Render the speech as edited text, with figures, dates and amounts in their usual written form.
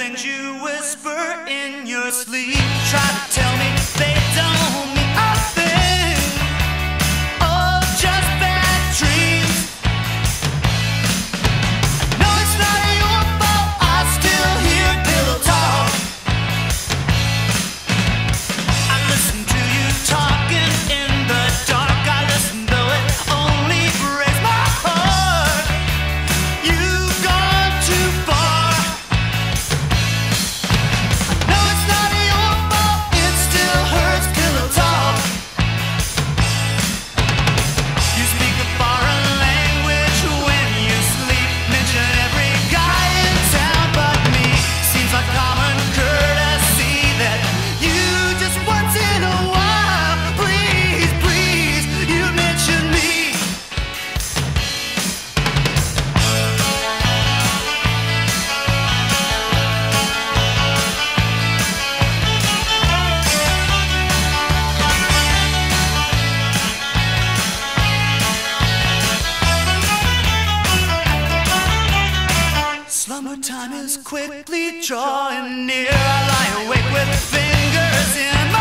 things you whisper in your sleep. Try to tell me they don't mean a thing. Oh, just bad dreams. No, it's not your fault. I still hear pillow talk. I listen to you talking in the dark. I listen though it only breaks my heart. You've gone too far. No, it's not your fault. It still hurts, pillow talk. You speak a foreign language when you sleep. Mention every guy in town but me. Seems like common courtesy that you just once in a while, please, please, you mention me. Slumber time is quickly drawing near. I lie awake with fingers in my